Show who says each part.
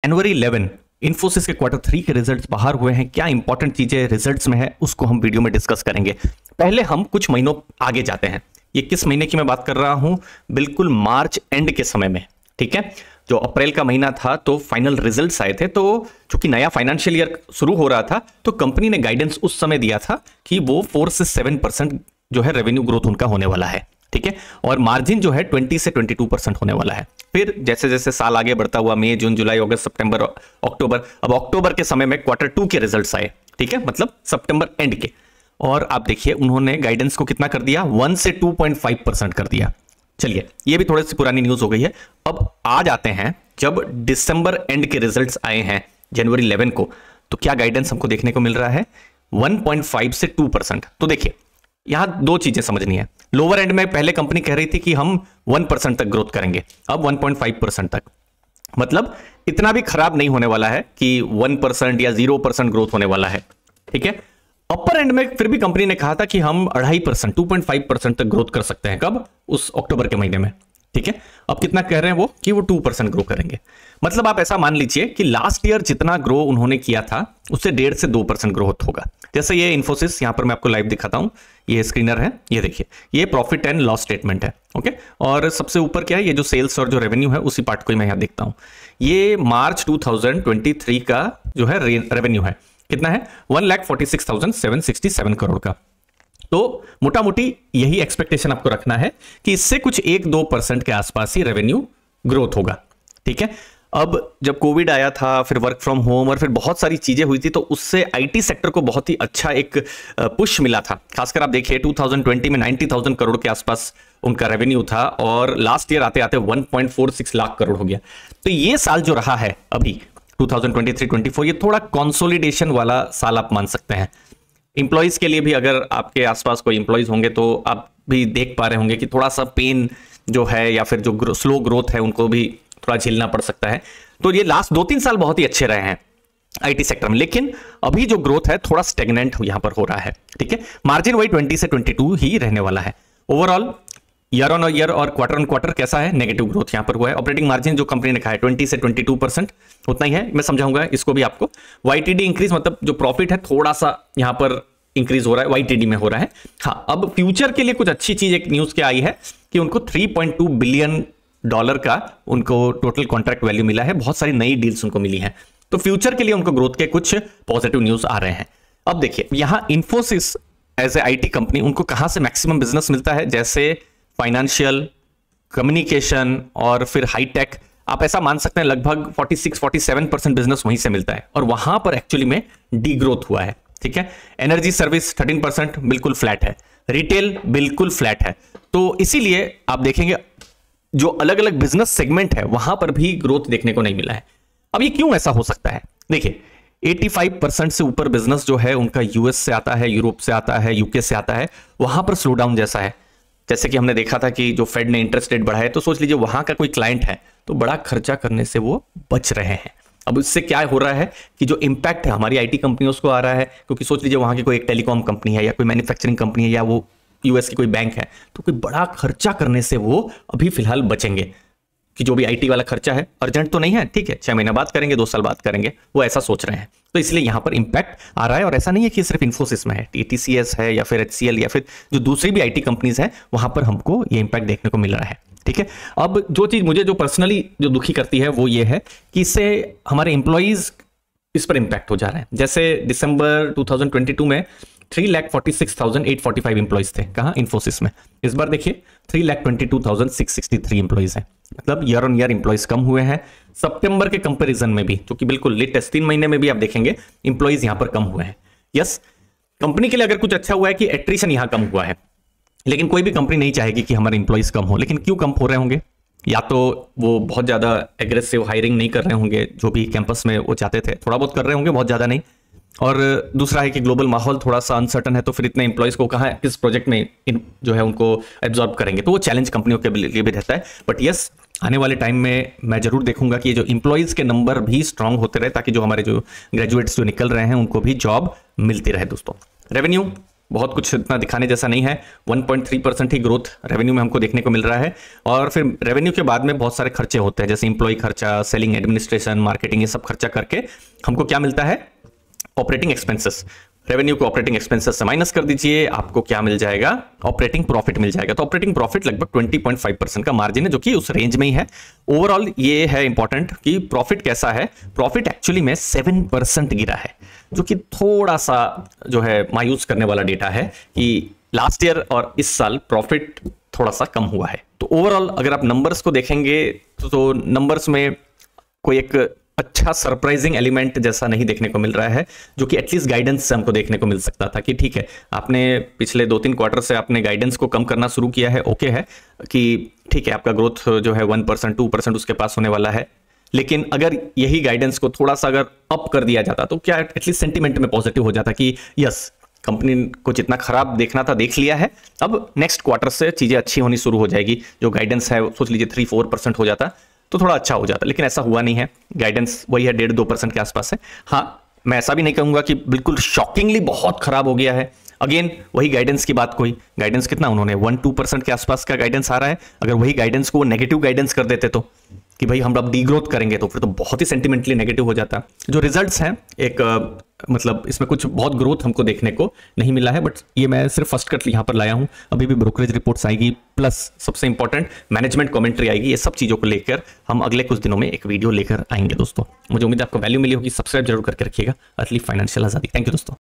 Speaker 1: जनवरी 11 इन्फोसिस के क्वार्टर 3 के रिजल्ट्स बाहर हुए हैं। क्या इंपॉर्टेंट चीजें रिजल्ट्स में है उसको हम वीडियो में डिस्कस करेंगे। पहले हम कुछ महीनों आगे जाते हैं। ये किस महीने की मैं बात कर रहा हूं? बिल्कुल मार्च एंड के समय में, ठीक है। जो अप्रैल का महीना था तो फाइनल रिजल्ट्स आए थे, तो चूंकि नया फाइनेंशियल ईयर शुरू हो रहा था तो कंपनी ने गाइडेंस उस समय दिया था कि वो 4 से 7% जो है रेवेन्यू ग्रोथ उनका होने वाला है, ठीक है। और मार्जिन जो है 20 से 22% होने वाला है। फिर जैसे जैसे साल आगे बढ़ता हुआ मई, जून, जुलाई, अगस्त, सितंबर, अक्टूबर, अब अक्टूबर के समय में क्वार्टर 2 के रिजल्ट्स आए, ठीक है, मतलब सितंबर एंड के। और आप देखिए उन्होंने गाइडेंस को कितना कर दिया, 1 से 2.5% कर दिया। चलिए ये भी थोड़ी सी पुरानी न्यूज हो गई है। अब आ जाते हैं जब दिसंबर एंड के रिजल्ट्स आए हैं जनवरी 11 को, तो क्या गाइडेंस हमको देखने को मिल रहा है? 1.5 से 2%। तो देखिए यहां दो चीजें समझनी है। लोअर एंड में पहले कंपनी कह रही थी कि हम 1% तक ग्रोथ करेंगे, अब 1.5% तक, मतलब इतना भी खराब नहीं होने वाला है कि 1% या 0% ग्रोथ होने वाला है, ठीक है। अपर एंड में फिर भी कंपनी ने कहा था कि हम 2.5%, 2.5% तक ग्रोथ कर सकते हैं। कब? उस अक्टूबर के महीने में, ठीक है। अब कितना कह रहे हैं वो? कि वो 2% ग्रो करेंगे। मतलब आप ऐसा मान लीजिए कि लास्ट ईयर जितना ग्रो उन्होंने किया था उससे 1.5 से 2% ग्रोथ होगा। जैसे ये इन्फोसिस, यहां पर मैं आपको लाइव दिखाता हूं, ये स्क्रीनर है, ये देखिए, ये प्रॉफिट एंड लॉस स्टेटमेंट है, ओके। और सबसे ऊपर क्या है? ये जो सेल्स और जो रेवेन्यू है उसी पार्ट को मैं यहां देखता हूं। ये मार्च 2023 का जो है रेवेन्यू है, कितना है? 1,46,767 करोड़ का। तो मोटा मोटी यही एक्सपेक्टेशन आपको रखना है कि इससे कुछ 1-2% के आसपास ही रेवेन्यू ग्रोथ होगा, ठीक है। अब जब कोविड आया था, फिर वर्क फ्रॉम होम और फिर बहुत सारी चीजें हुई थी, तो उससे आईटी सेक्टर को बहुत ही अच्छा एक पुश मिला था। खासकर आप देखिए 2020 में 90,000 करोड़ के आसपास उनका रेवेन्यू था और लास्ट ईयर आते आते 1.46 लाख करोड़ हो गया। तो ये साल जो रहा है अभी 2023-24, ये थोड़ा कंसोलिडेशन वाला साल आप मान सकते हैं। इंप्लॉइज के लिए भी, अगर आपके आसपास कोई इंप्लॉइज होंगे तो आप भी देख पा रहे होंगे कि थोड़ा सा पेन जो है या फिर जो स्लो ग्रोथ है उनको भी थोड़ा झेलना पड़ सकता है। तो ये लास्ट 2-3 साल बहुत ही अच्छे रहे हैं आईटी सेक्टर में, लेकिन अभी जो ग्रोथ है थोड़ा स्टेगनेंट यहां पर हो रहा है, ठीक है। मार्जिन वही 20 से 22 ही रहने वाला है। ओवरऑल ईयर ऑन ईयर और क्वार्टर ऑन क्वार्टर कैसा है? नेगेटिव ग्रोथ यहां पर हुआ है। ऑपरेटिंग मार्जिन जो कंपनी ने कहा है 20 से 22%, उतना ही है, मैं समझाऊंगा इसको भी आपको। वाईटीडी इंक्रीज, मतलब जो प्रॉफिट है थोड़ा सा यहां पर इंक्रीज हो रहा है, वाईटीडी में हो रहा है। हाँ, अब फ्यूचर के लिए कुछ अच्छी चीज एक न्यूज क्या आई है कि उनको $3.2 बिलियन का उनको टोटल कॉन्ट्रैक्ट वैल्यू मिला है। बहुत सारी नई डील्स उनको मिली है, तो फ्यूचर के लिए उनको ग्रोथ के कुछ पॉजिटिव न्यूज आ रहे हैं। अब देखिए यहां Infosys as a IT company, उनको कहां से मैक्सिमम बिजनेस मिलता है? जैसे फाइनेंशियल, कम्युनिकेशन और फिर हाईटेक, आप ऐसा मान सकते हैं लगभग 46-47% बिजनेस वहीं से मिलता है, और वहां पर एक्चुअली में डी ग्रोथ हुआ है, ठीक है। एनर्जी सर्विस 13% बिल्कुल फ्लैट है, रिटेल बिल्कुल फ्लैट है। तो इसीलिए आप देखेंगे जो अलग अलग बिजनेस सेगमेंट है वहां पर भी ग्रोथ देखने को नहीं मिला है। अब ये क्यों ऐसा हो सकता है? देखिए 85% से ऊपर बिजनेस जो है उनका यूएस से आता है, यूरोप से आता है, यूके से आता है। वहां पर स्लो डाउन जैसा है, जैसे कि हमने देखा था कि जो फेड ने इंटरेस्ट रेट बढ़ाया, तो सोच लीजिए वहां का कोई क्लाइंट है तो बड़ा खर्चा करने से वो बच रहे हैं। अब इससे क्या हो रहा है कि जो इंपैक्ट है हमारी आईटी कंपनियों को आ रहा है, क्योंकि सोच लीजिए वहां की कोई एक टेलीकॉम कंपनी है या कोई मैन्युफैक्चरिंग कंपनी है या वो यूएस की कोई बैंक है, तो कोई बड़ा खर्चा करने से वो अभी फिलहाल बचेंगे कि जो भी आईटी वाला खर्चा है अर्जेंट तो नहीं है, ठीक है, 6 महीना बाद करेंगे, 2 साल बाद करेंगे, वो ऐसा सोच रहे हैं। तो इसलिए यहां पर इंपैक्ट आ रहा है। और ऐसा नहीं है कि सिर्फ इन्फोसिस में है, टीसीएस है या फिर एचसीएल या फिर जो दूसरी भी आईटी कंपनीज है वहां पर हमको ये इंपैक्ट देखने को मिल रहा है, ठीक है। अब जो चीज मुझे जो पर्सनली जो दुखी करती है वो ये है कि इससे हमारे एम्प्लॉइज इस पर इंपैक्ट हो जा रहे हैं। जैसे दिसंबर 2022 में 3,46,845 एम्प्लॉइज थे, कहां? इन्फोसिस में। इस बार देखिए 3,22,663 एम्प्लॉइज हैं, मतलब ईयर ऑन ईयर एम्प्लॉइज कम हुए हैं। सितंबर के कंपैरिजन में भी, जो कि बिल्कुल लेटेस्ट 3 महीने में भी आप देखेंगे एम्प्लॉइज यहां पर कम हुए हैं। यस, कंपनी के लिए अगर कुछ अच्छा हुआ है कि एट्रिशन यहां कम हुआ है, लेकिन कोई भी कंपनी नहीं चाहेगी कि हमारे एम्प्लॉइज कम हो। लेकिन क्यों कम हो रहे होंगे? या तो वो बहुत ज्यादा एग्रेसिव हायरिंग नहीं कर रहे होंगे, जो भी कैंपस में वो चाहते थे, थोड़ा बहुत कर रहे होंगे, बहुत ज्यादा नहीं। और दूसरा है कि ग्लोबल माहौल थोड़ा सा अनसर्टन है, तो फिर इतने एम्प्लॉइज को कहाँ किस प्रोजेक्ट में जो है उनको एब्जॉर्ब करेंगे, तो वो चैलेंज कंपनियों के लिए भी रहता है। बट यस, आने वाले टाइम में मैं जरूर देखूंगा कि जो एम्प्लॉइज के नंबर भी स्ट्रांग होते रहे, ताकि जो हमारे जो ग्रेजुएट्स जो निकल रहे हैं उनको भी जॉब मिलती रहे। दोस्तों, रेवेन्यू बहुत कुछ इतना दिखाने जैसा नहीं है। 1.3% ही ग्रोथ रेवेन्यू में हमको देखने को मिल रहा है। और फिर रेवेन्यू के बाद में बहुत सारे खर्चे होते हैं, जैसे इंप्लॉय खर्चा, सेलिंग, एडमिनिस्ट्रेशन, मार्केटिंग, ये सब खर्चा करके हमको क्या मिलता है, ऑपरेटिंग एक्सपेंसेस। रेवेन्यू को ऑपरेटिंग एक्सपेंसेस से माइनस कर दीजिए, आपको क्या मिल जाएगा, ऑपरेटिंग प्रॉफिट मिल जाएगा। तो ऑपरेटिंग प्रॉफिट लगभग 20.5% का मार्जिन है, जो कि उस रेंज में ही है। ओवरऑल ये है इंपॉर्टेंट कि प्रॉफिट कैसा है। प्रॉफिट एक्चुअली में 7% गिरा है, जो कि थोड़ा सा जो है मायूस करने वाला डेटा है कि लास्ट ईयर और इस साल प्रॉफिट थोड़ा सा कम हुआ है। तो ओवरऑल अगर आप नंबर्स को देखेंगे तो नंबर्स में कोई एक अच्छा सरप्राइजिंग एलिमेंट जैसा नहीं देखने को मिल रहा है, जो कि एटलीस्ट गाइडेंस से हमको देखने को मिल सकता था कि ठीक है, आपने पिछले 2-3 क्वार्टर से आपने गाइडेंस को कम करना शुरू किया है, ओके है कि ठीक है, आपका ग्रोथ जो है 1%, 2% उसके पास होने वाला है। लेकिन अगर यही गाइडेंस को थोड़ा सा अगर अप कर दिया जाता तो क्या एटलीस्ट सेंटिमेंट में पॉजिटिव हो जाता कि यस, कंपनी को जितना खराब देखना था देख लिया है, अब नेक्स्ट क्वार्टर से चीजें अच्छी होनी शुरू हो जाएगी। जो गाइडेंस है सोच लीजिए 3-4% हो जाता तो थोड़ा अच्छा हो जाता, लेकिन ऐसा हुआ नहीं है। गाइडेंस वही है, 1.5-2% के आसपास है। हाँ, मैं ऐसा भी नहीं कहूंगा कि बिल्कुल शॉकिंगली बहुत खराब हो गया है। अगेन वही गाइडेंस की बात, कोई गाइडेंस कितना उन्होंने 1-2% के आसपास का गाइडेंस आ रहा है। अगर वही गाइडेंस को वो नेगेटिव गाइडेंस कर देते तो कि भाई हम अब डीग्रोथ करेंगे, तो फिर तो बहुत ही सेंटिमेंटली नेगेटिव हो जाता। जो रिजल्ट्स हैं एक मतलब इसमें कुछ बहुत ग्रोथ हमको देखने को नहीं मिला है, बट ये मैं सिर्फ फर्स्ट कट यहाँ पर लाया हूँ। अभी भी ब्रोकरेज रिपोर्ट्स आएगी, प्लस सबसे इंपॉर्टेंट मैनेजमेंट कमेंट्री आएगी। ये सब चीज़ों को लेकर हम अगले कुछ दिनों में एक वीडियो लेकर आएंगे दोस्तों। मुझे उम्मीद है आपको वैल्यू मिली होगी। सब्सक्राइब जरूर करके रखिएगा। अर्ली फाइनेंशियल आजादी। थैंक यू दोस्तों।